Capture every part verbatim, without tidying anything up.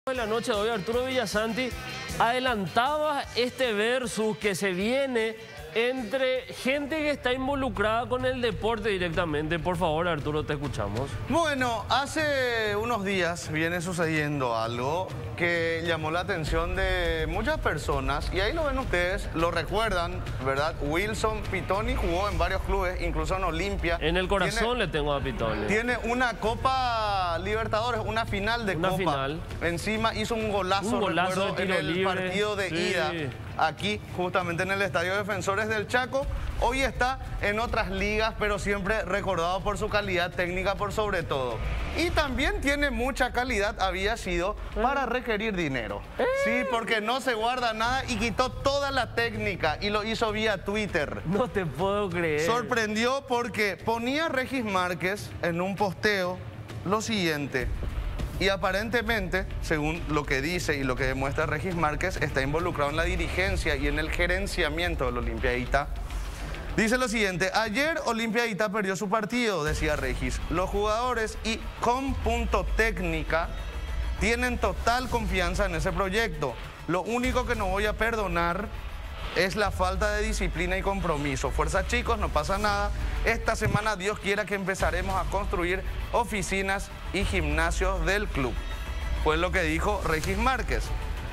De la noche de hoy, Arturo Villasanti adelantaba este versus que se viene entre gente que está involucrada con el deporte directamente. Por favor, Arturo, te escuchamos. Bueno, hace unos días viene sucediendo algo que llamó la atención de muchas personas y ahí lo ven ustedes, lo recuerdan, ¿verdad? Wilson Pitoni jugó en varios clubes, incluso en Olimpia. En el corazón tiene, le tengo a Pitoni. Tiene una Copa Libertadores, una final de una Copa. Final. Encima hizo un golazo, un golazo recuerdo, de tiro en el libre. partido de Sí. ida. Aquí, justamente en el Estadio Defensores del Chaco. Hoy está en otras ligas, pero siempre recordado por su calidad técnica por sobre todo. Y también tiene mucha calidad, había sido para requerir dinero. Sí, porque no se guarda nada y quitó toda la técnica y lo hizo vía Twitter. No te puedo creer. Sorprendió porque ponía a Regis Márquez en un posteo lo siguiente. Y aparentemente, según lo que dice y lo que demuestra Regis Márquez, está involucrado en la dirigencia y en el gerenciamiento del Olimpiadita. Dice lo siguiente: ayer Olimpiadita perdió su partido, decía Regis. Los jugadores y con punto técnica tienen total confianza en ese proyecto. Lo único que no voy a perdonar es la falta de disciplina y compromiso. Fuerza, chicos, no pasa nada. Esta semana, Dios quiera, que empezaremos a construir oficinas y gimnasios del club. Fue lo que dijo Regis Márquez.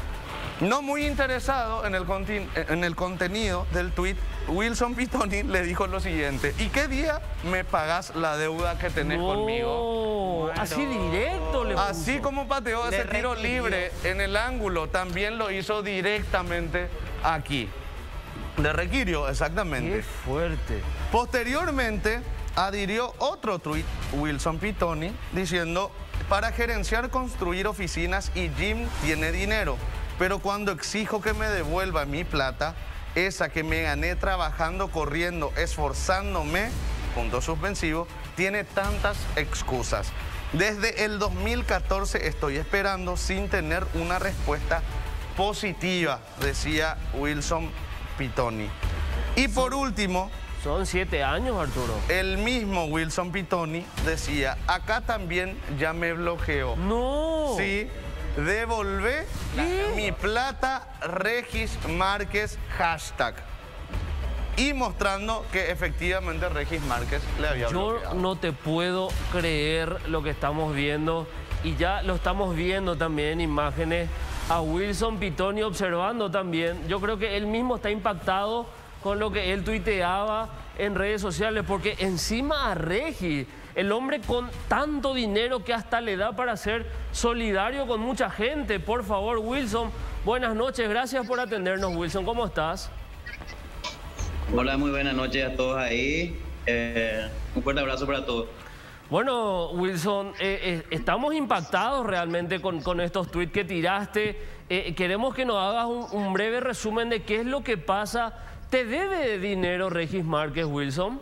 No muy interesado en el, en el contenido del tuit, Wilson Pitoni le dijo lo siguiente: ¿y qué día me pagás la deuda que tenés no, conmigo? Bueno, así directo le puso. Así como pateó ese tiro libre en el ángulo, también lo hizo directamente aquí. Le requirió, exactamente. Qué fuerte. Posteriormente, adhirió otro tuit, Wilson Pitoni, diciendo: para gerenciar, construir oficinas y gym tiene dinero, pero cuando exijo que me devuelva mi plata, esa que me gané trabajando, corriendo, esforzándome, punto suspensivo, tiene tantas excusas. Desde el dos mil catorce estoy esperando sin tener una respuesta positiva, decía Wilson Pitoni. Y por último, son siete años, Arturo. el mismo Wilson Pitoni decía: acá también ya me bloqueó. No. Sí, devolvé mi plata, Regis Márquez, hashtag. Y mostrando que efectivamente Regis Márquez le había Yo bloqueado. no te puedo creer lo que estamos viendo. Y ya lo estamos viendo también en imágenes a Wilson Pitoni observando también. Yo creo que él mismo está impactado con lo que él tuiteaba en redes sociales, porque encima a Regis, el hombre con tanto dinero que hasta le da para ser solidario con mucha gente. Por favor, Wilson, buenas noches, gracias por atendernos, Wilson, ¿cómo estás? Hola, muy buenas noches a todos ahí, eh, un fuerte abrazo para todos. Bueno, Wilson, eh, eh, estamos impactados realmente con, con estos tuits que tiraste. Eh, queremos que nos hagas un, un breve resumen de qué es lo que pasa. ¿Te debe dinero Regis Márquez, Wilson?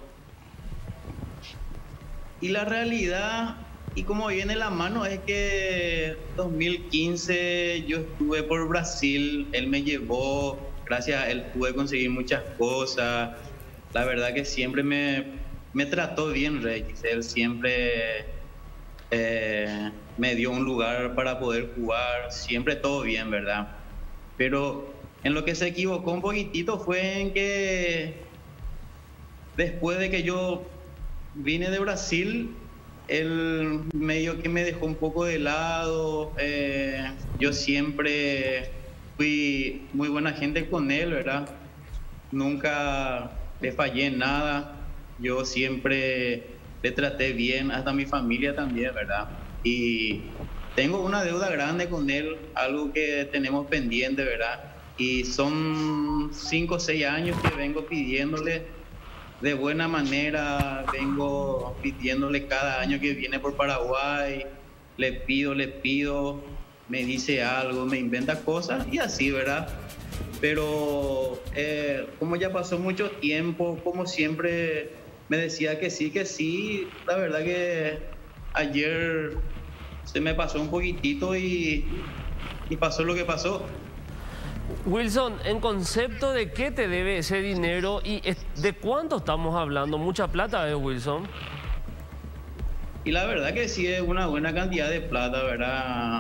Y la realidad, y como viene la mano, es que dos mil quince yo estuve por Brasil, él me llevó, gracias a él pude conseguir muchas cosas. La verdad que siempre me... Me trató bien Regis, él siempre eh, me dio un lugar para poder jugar, siempre todo bien, ¿verdad? Pero en lo que se equivocó un poquitito fue en que después de que yo vine de Brasil, él medio que me dejó un poco de lado. Eh, yo siempre fui muy buena gente con él, ¿verdad? Nunca le fallé en nada. Yo siempre le traté bien, hasta mi familia también, ¿verdad? Y tengo una deuda grande con él, algo que tenemos pendiente, ¿verdad? Y son cinco o seis años que vengo pidiéndole de buena manera, vengo pidiéndole cada año que viene por Paraguay, le pido, le pido, me dice algo, me inventa cosas y así, ¿verdad? Pero eh, como ya pasó mucho tiempo, como siempre me decía que sí, que sí, la verdad que ayer se me pasó un poquitito y, y pasó lo que pasó. Wilson, en concepto de qué te debe ese dinero y de cuánto estamos hablando, mucha plata, ¿eh, Wilson? Y la verdad que sí es una buena cantidad de plata, ¿verdad?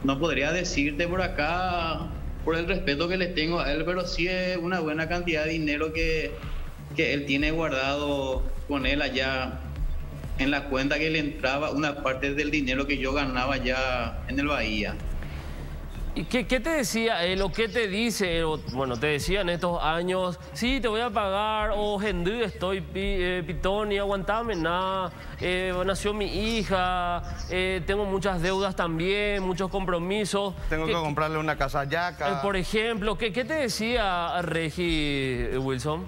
no podría decirte por acá, por el respeto que le tengo a él, pero sí es una buena cantidad de dinero que, que él tiene guardado con él allá en la cuenta, que le entraba una parte del dinero que yo ganaba ya en el Bahía. ¿Y qué, qué te decía él o qué te dice él? O, bueno, te decía en estos años, sí, te voy a pagar, o Gendú, estoy, pi, eh, Pitoni, aguantame, nada, eh, nació mi hija, eh, tengo muchas deudas también, muchos compromisos. Tengo que comprarle una casa allá, acá. Eh, por ejemplo, ¿qué, qué te decía Regi, Wilson?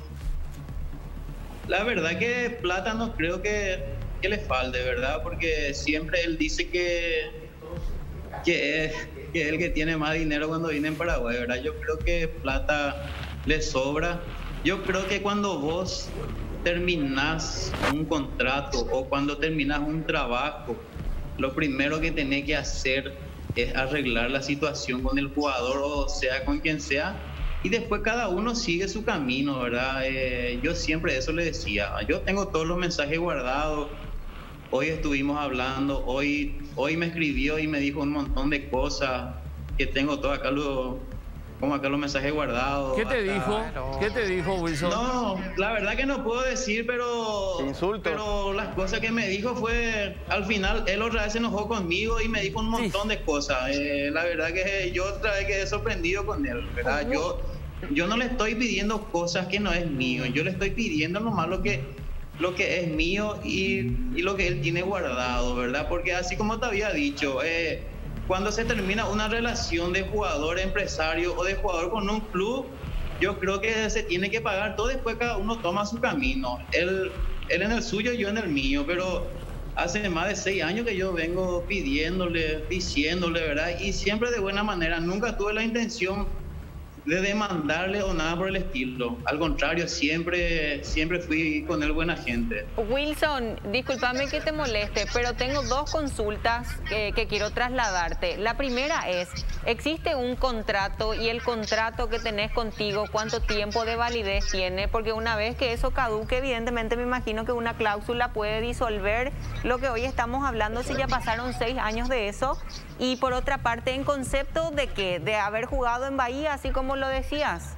La verdad que plata no creo que, que le falte, ¿verdad? Porque siempre él dice que, que es... que es el que tiene más dinero cuando viene en Paraguay, ¿verdad? Yo creo que plata le sobra. Yo creo que cuando vos terminás un contrato o cuando terminás un trabajo, lo primero que tenés que hacer es arreglar la situación con el jugador, o sea, con quien sea, y después cada uno sigue su camino, ¿verdad? Eh, yo siempre eso le decía. Yo tengo todos los mensajes guardados. Hoy estuvimos hablando, hoy, hoy me escribió y me dijo un montón de cosas que tengo todo acá, lo, como acá los mensajes guardados. ¿Qué te acá. dijo? ¿Qué te dijo, Wilson? No, la verdad que no puedo decir, pero, Insulto. pero las cosas que me dijo fue, al final él otra vez se enojó conmigo y me dijo un montón Sí. de cosas. Eh, la verdad que yo otra vez quedé sorprendido con él, ¿verdad? Yo, yo no le estoy pidiendo cosas que no es mío, yo le estoy pidiendo nomás lo que... lo que es mío y, y lo que él tiene guardado, ¿verdad? Porque así como te había dicho, eh, cuando se termina una relación de jugador-empresario o de jugador con un club, yo creo que se tiene que pagar todo, después cada uno toma su camino. Él, él en el suyo, yo en el mío, pero hace más de seis años que yo vengo pidiéndole, diciéndole, ¿verdad? Y siempre de buena manera, nunca tuve la intención de demandarle o nada por el estilo. Al contrario, siempre, siempre fui con él buena gente. Wilson, discúlpame que te moleste, pero tengo dos consultas que, que quiero trasladarte. La primera es, ¿existe un contrato y el contrato que tenés contigo, cuánto tiempo de validez tiene? Porque una vez que eso caduque, evidentemente me imagino que una cláusula puede disolver lo que hoy estamos hablando si ya pasaron seis años de eso. Y por otra parte, ¿en concepto de qué? ¿De haber jugado en Bahía, así como lo decías?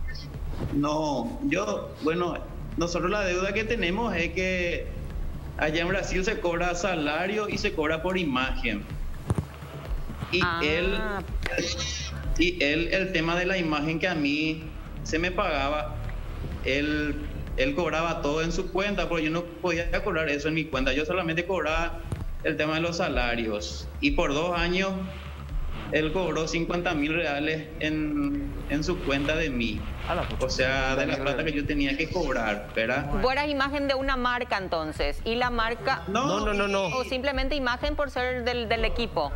No, yo, bueno, nosotros la deuda que tenemos es que allá en Brasil se cobra salario y se cobra por imagen. Y Ah. él, y él, el tema de la imagen que a mí se me pagaba, él, él cobraba todo en su cuenta, porque yo no podía cobrar eso en mi cuenta, yo solamente cobraba el tema de los salarios. Y por dos años él cobró cincuenta mil reales en, en su cuenta de mí. O sea, de la plata que yo tenía que cobrar, ¿verdad? Vos eras imagen de una marca entonces, y la marca... No, no, no, no. O simplemente imagen por ser del, del equipo.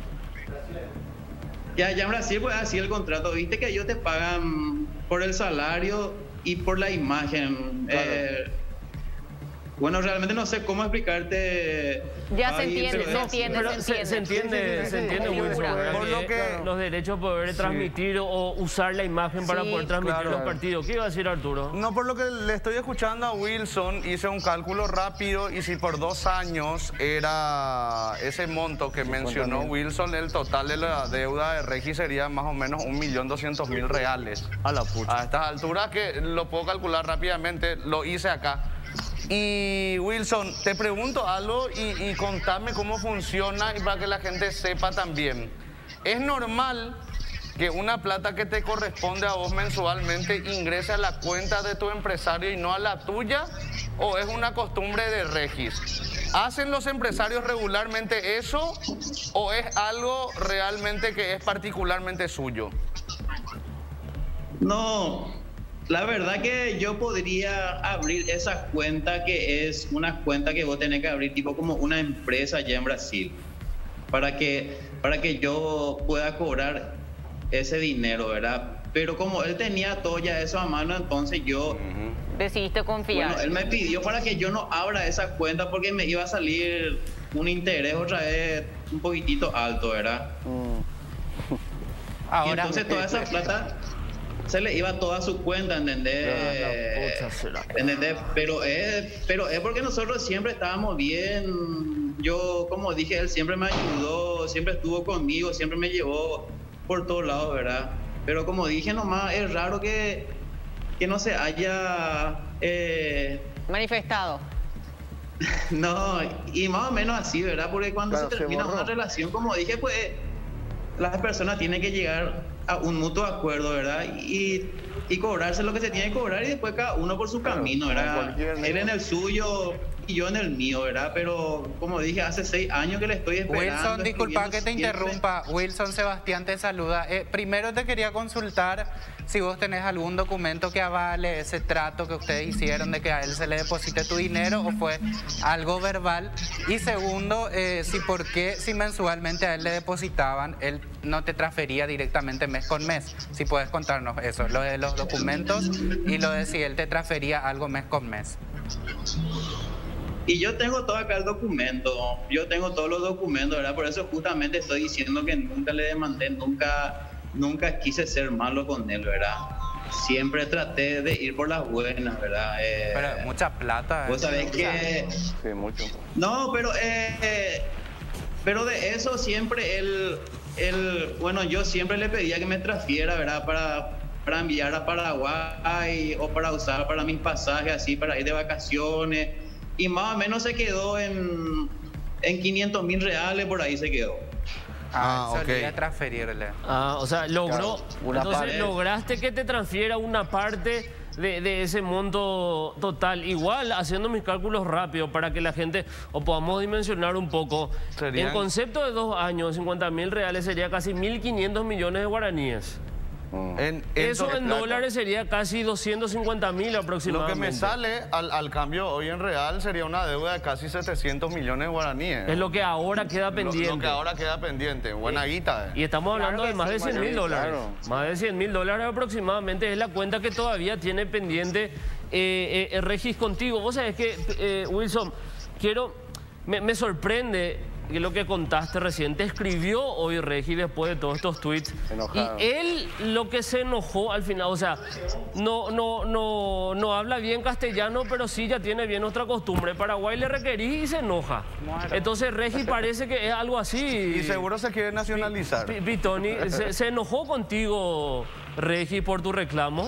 Ya, ya en Brasil pues así el contrato, viste que ellos te pagan por el salario y por la imagen. Claro. Eh, bueno, realmente no sé cómo explicarte. Ya se Fabi, entiende, pero se es- entiende, Pero se se, se entiende. entiende, se entiende, Sí, Wilson, figura. ¿verdad? Por lo que- los derechos de poder transmitir o usar la imagen para Sí, poder transmitir claro. los partidos. ¿Qué iba a decir Arturo? No, por lo que le estoy escuchando a Wilson, hice un cálculo rápido y si por dos años era ese monto que mencionó Wilson, el total de la deuda de Regi sería más o menos un millón doscientos mil reales. A la pucha. A estas alturas que lo puedo calcular rápidamente, lo hice acá. Y Wilson, te pregunto algo y, y contame cómo funciona y para que la gente sepa también. ¿Es normal que una plata que te corresponde a vos mensualmente ingrese a la cuenta de tu empresario y no a la tuya? ¿O es una costumbre de Regis? ¿Hacen los empresarios regularmente eso o es algo realmente que es particularmente suyo? No, la verdad que yo podría abrir esa cuenta, que es una cuenta que vos tenés que abrir tipo como una empresa allá en Brasil, para que, para que yo pueda cobrar ese dinero, ¿verdad? Pero como él tenía todo ya eso a mano, entonces yo, Decidiste confiar. bueno, él me pidió para que yo no abra esa cuenta porque me iba a salir un interés otra vez un poquitito alto, ¿verdad? Y Ahora, entonces toda esa plata se le iba toda su cuenta, ¿entendés? La pucha será. ¿Entendés? Pero es, pero es porque nosotros siempre estábamos bien. Yo, como dije, él siempre me ayudó conmigo, siempre estuvo conmigo, siempre me llevó por todos lados, ¿verdad? Pero como dije nomás, es raro que, que no se haya... Eh, manifestado. No, y más o menos así, ¿verdad? Porque cuando Claro, se se termina borró. una relación, como dije, pues las personas tienen que llegar a un mutuo acuerdo, ¿verdad? Y, y cobrarse lo que se tiene que cobrar y después cada uno por su Claro, camino, como ¿verdad? cualquier Él negocio. en el suyo y yo en el mío, ¿verdad? Pero como dije, hace seis años que le estoy esperando. Wilson, disculpa escribiendo que te siempre. interrumpa. Wilson Sebastián te saluda. Eh, primero te quería consultar si vos tenés algún documento que avale ese trato que ustedes hicieron de que a él se le deposite tu dinero o fue algo verbal. Y segundo, eh, si por qué si mensualmente a él le depositaban, él no te transfería directamente mes con mes. Si puedes contarnos eso, lo de los documentos y lo de si él te transfería algo mes con mes. Y yo tengo todo acá el documento, yo tengo todos los documentos, ¿verdad? Por eso justamente estoy diciendo que nunca le demandé, nunca, nunca quise ser malo con él, ¿verdad? Siempre traté de ir por las buenas, ¿verdad? Eh, Pero mucha plata. vos sabés que... Sí, mucho. No, pero, eh, eh, pero de eso siempre él, él, bueno, yo siempre le pedía que me transfiera, ¿verdad? Para, para enviar a Paraguay o para usar para mis pasajes, así, para ir de vacaciones. Y más o menos se quedó en, en quinientos mil reales, por ahí se quedó. Ah, Ah, solía ok. transferirle. Ah, o sea, logró. Claro, una entonces parte. lograste que te transfiera una parte de, de ese monto total. Igual, haciendo mis cálculos rápidos para que la gente o podamos dimensionar un poco. Serían- En concepto de dos años, cincuenta mil reales sería casi mil quinientos millones de guaraníes. Mm. En, Eso to- en dólares sería casi doscientos cincuenta mil Lo aproximadamente. que me sale al, al cambio hoy en real sería una deuda de casi setecientos millones de guaraníes. Es lo que ahora queda Lo- pendiente. Lo, que ahora queda pendiente. Buena guita. eh. Y estamos hablando Claro que de más sí, de cien bueno, mil dólares. claro. Más de cien mil dólares aproximadamente es la cuenta que todavía tiene pendiente eh, eh, Regis contigo. Vos sabés que, eh, Wilson, quiero, me, me sorprende que lo que contaste recién. Te escribió hoy Regis después de todos estos tweets. Enojado. Y él lo que se enojó al final, o sea, no, no, no, no habla bien castellano, pero sí ya tiene bien otra costumbre. Paraguay le requerí y se enoja. Muero. Entonces Regis parece que es algo así. Y seguro se quiere nacionalizar. Pi- Pitoni, ¿se, se enojó contigo, Regi, por tu reclamo?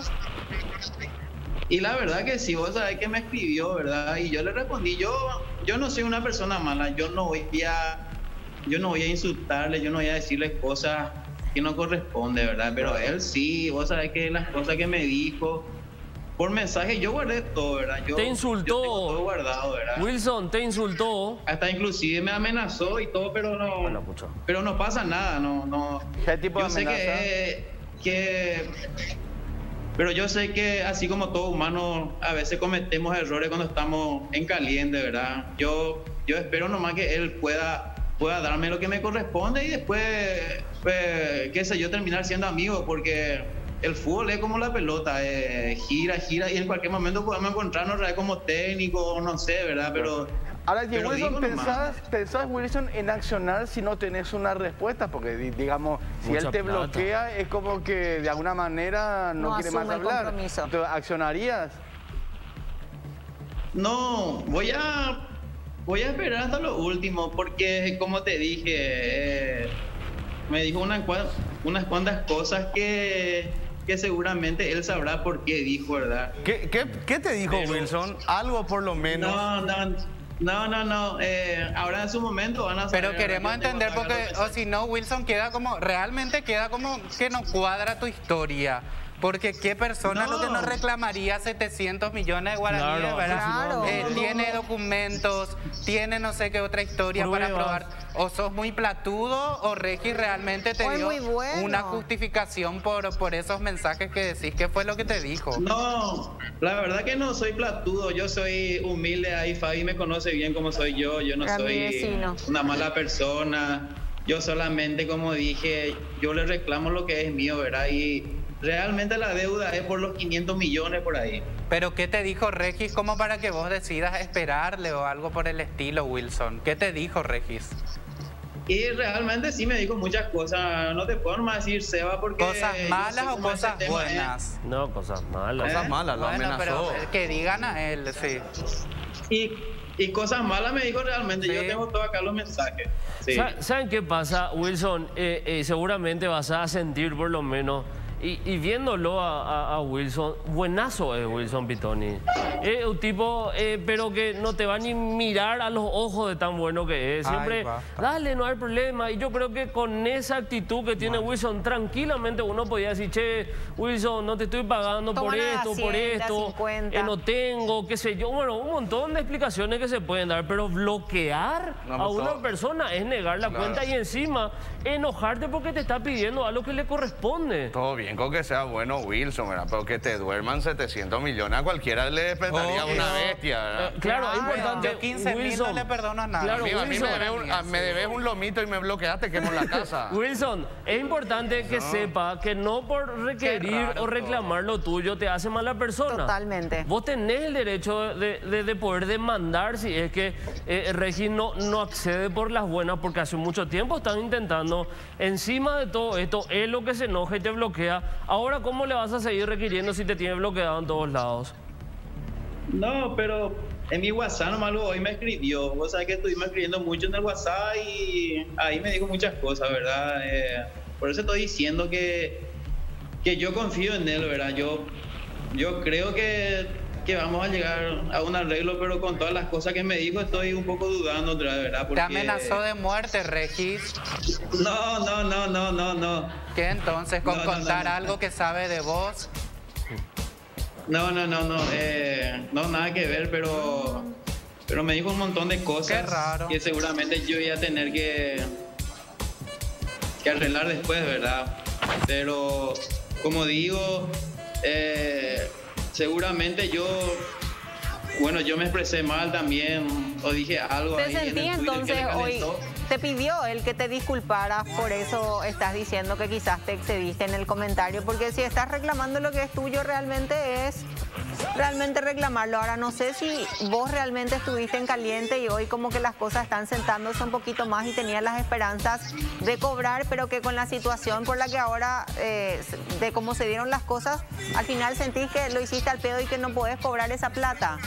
Y la verdad que sí, vos sabés que me escribió, ¿verdad? Y yo le respondí, yo, yo no soy una persona mala, yo no voy a, yo no voy a insultarle, yo no voy a decirle cosas que no corresponde, ¿verdad? Pero él sí, vos sabés que las cosas que me dijo por mensaje, yo guardé todo, ¿verdad? Yo, Te insultó. yo tengo todo guardado, ¿verdad? Wilson, te insultó. Hasta inclusive me amenazó y todo, pero no, Hola, pucho. pero no pasa nada, no, no. ¿Qué tipo de Yo sé amenaza? que, que, pero yo sé que así como todo humano, a veces cometemos errores cuando estamos en caliente, ¿verdad? Yo, yo espero nomás que él pueda, pueda darme lo que me corresponde y después, pues, qué sé yo, terminar siendo amigos, porque el fútbol es como la pelota, eh, gira, gira y en cualquier momento podemos encontrarnos otra vez como técnico, no sé, ¿verdad? Pero Ahora, que pero Wilson, digo nomás. ¿pensás, pensás, Wilson, en accionar si no tenés una respuesta? Porque, di- digamos, si Mucha él te plata. bloquea, es como que de alguna manera no, No quiere más asume el hablar. compromiso. Entonces, ¿accionarías? No, voy a voy a esperar hasta lo último porque como te dije, eh, me dijo una cua- unas cuantas cosas que, que seguramente él sabrá por qué dijo, ¿verdad? ¿Qué, qué, qué te dijo Pero- Wilson? Algo por lo menos. No, no, no, no, no. eh, ahora en su momento van a saber. Pero queremos yo tengo entender acá porque, los o si no, Wilson queda como, realmente queda como que no cuadra tu historia. Porque qué persona No. lo que nos reclamaría setecientos millones de guaraníes, Claro, ¿verdad? claro. Eh, No, no, tiene no. documentos, tiene no sé qué otra historia para Pruebas. probar. O sos muy platudo o Regi realmente te O es dio muy bueno. una justificación por, por esos mensajes que decís. ¿Qué fue lo que te dijo? No, la verdad que no soy platudo, yo soy humilde, ahí Fabi me conoce bien como soy yo, yo no Era mi soy vecino. una mala persona, yo solamente, como dije, yo le reclamo lo que es mío, ¿verdad? Y realmente la deuda es por los quinientos millones por ahí. Pero ¿qué te dijo Regis como para que vos decidas esperarle o algo por el estilo, Wilson? ¿Qué te dijo Regis? Y realmente sí me dijo muchas cosas, no te puedo nomás decir Seba porque... ¿Cosas yo malas sé o cómo es ese cosas tema, ¿eh? buenas? No, cosas malas. Cosas malas, lo Bueno, amenazó. pero que digan a él, sí. Y y cosas malas me dijo realmente. Sí. Yo tengo todo acá los mensajes. Sí. Sa- ¿Saben qué pasa, Wilson? Eh, eh, seguramente vas a sentir por lo menos, y, y viéndolo a, a- a Wilson, buenazo es Wilson Pitoni. Es un tipo, eh, pero que no te va ni mirar a los ojos de tan bueno que es. Siempre, Ay, basta. dale, no hay problema. Y yo creo que con esa actitud que tiene Wilson, tranquilamente uno podía decir, che, Wilson, no te estoy pagando Toma por una esto, por hacienda, esto, cincuenta. eh, no tengo, qué sé yo. Bueno, un montón de explicaciones que se pueden dar, pero bloquear No, a pues, una todo- persona es negar la Claro. cuenta y encima enojarte porque te está pidiendo algo que le corresponde. Todo bien con que sea bueno Wilson, ¿verdad? Pero que te duerman setecientos millones a cualquiera le despertaría Obvio. una bestia, ¿verdad? Eh, claro, es importante. Yo quince mil no Wilson, le perdono a nadie. Claro, Amigo, a mí me Wilson. debes, un, a- me debes un lomito y me bloqueaste, quemo la casa. Wilson, es importante que sepa que no por requerir raro o reclamar lo tuyo te hace mala persona. Totalmente. Vos tenés el derecho de, de- de poder demandar si es que eh, Regis no, no accede por las buenas, porque hace mucho tiempo están intentando, encima de todo esto, es lo que se enoja y te bloquea. Ahora, ¿cómo le vas a seguir requiriendo si te tiene bloqueado en todos lados? No, pero en mi WhatsApp nomás luego hoy me escribió. Vos sabés que estuvimos escribiendo mucho en el WhatsApp y ahí me dijo muchas cosas, ¿verdad? Eh, por eso estoy diciendo que, que yo confío en él, ¿verdad? Yo, yo creo que, que vamos a llegar a un arreglo, pero con todas las cosas que me dijo estoy un poco dudando otra vez, ¿verdad? Te Porque... amenazó de muerte, Regis. No, no, no, no, no, no. ¿Qué entonces? ¿Con No, no, no, contar no. algo que sabe de vos? No, no, no, no, eh, no, nada que ver, pero, pero me dijo un montón de cosas Qué raro. que seguramente yo iba a tener que, que arreglar después, ¿verdad? Pero, como digo, eh, seguramente yo, bueno, yo me expresé mal también, o dije algo ¿Te ahí en sentí el Twitter que entonces le hoy? calentó. Te pidió él que te disculparas, por eso estás diciendo que quizás te excediste en el comentario, porque si estás reclamando lo que es tuyo realmente es realmente reclamarlo. Ahora no sé si vos realmente estuviste en caliente y hoy como que las cosas están sentándose un poquito más y tenías las esperanzas de cobrar, pero que con la situación por la que ahora, eh, de cómo se dieron las cosas, al final sentís que lo hiciste al pedo y que no podés cobrar esa plata.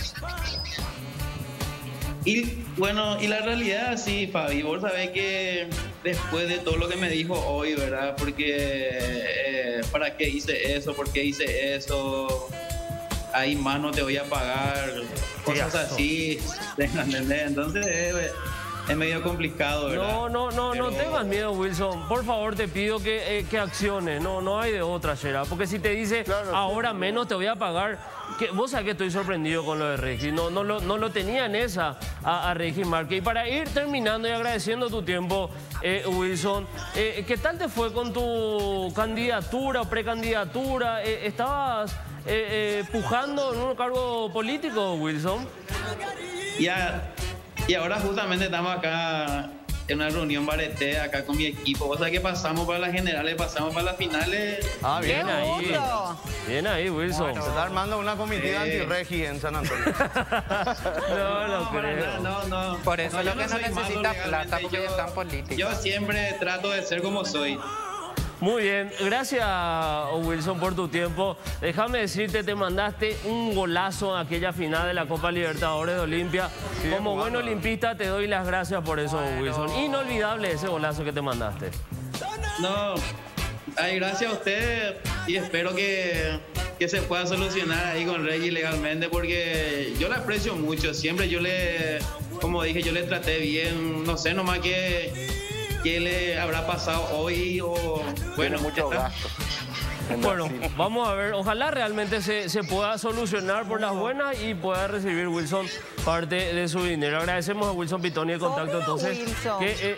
Y bueno, y la realidad sí, Fabi, vos sabés que después de todo lo que me dijo hoy, ¿verdad? Porque, eh, ¿para qué hice eso? ¿Por qué hice eso? Ahí más no te voy a pagar, cosas Eso. así, ¿entendés? Entonces eh, es medio complicado, ¿verdad? No, no, no, no Pero- tengas miedo, Wilson. Por favor, te pido que, eh, que acciones. No, no hay de otra, Shera. Porque si te dice, Claro, ahora menos te voy a pagar. Que, vos sabés que estoy sorprendido con lo de Regis. No, no, lo, no lo tenía en esa a, a Regis Márquez. Y para ir terminando y agradeciendo tu tiempo, eh, Wilson, eh, ¿qué tal te fue con tu candidatura o precandidatura? Eh, ¿Estabas eh, eh, pujando en un cargo político, Wilson? Ya, y ahora justamente estamos acá en una reunión bareté acá con mi equipo. O sea que pasamos para las generales, pasamos para las finales. Ah, bien ¡Qué ahí. gusto! Bien ahí, Wilson. Se está armando una comitiva Sí. anti-regi en San Antonio. No, no para creo. nada, no, no. Por eso No, lo yo que no soy malo necesita legalmente, plata, porque yo- ya está en política. Yo siempre trato de ser como soy. Muy bien, gracias Wilson por tu tiempo. Déjame decirte, te mandaste un golazo en aquella final de la Copa Libertadores de Olimpia. Como buen olimpista te doy las gracias por eso, Bueno. Wilson. Inolvidable ese golazo que te mandaste. No, ay, gracias a usted y espero que, que se pueda solucionar ahí con Reggie legalmente porque yo le aprecio mucho. Siempre yo le, como dije, yo le traté bien. No sé nomás qué, qué le habrá pasado hoy o Tiene bueno, mucho está- gasto. en Bueno, Brasil. vamos a ver, ojalá realmente se, se pueda solucionar por las buenas y pueda recibir Wilson parte de su dinero. Agradecemos a Wilson Pitoni el contacto Obvio, entonces. Wilson. Que, eh,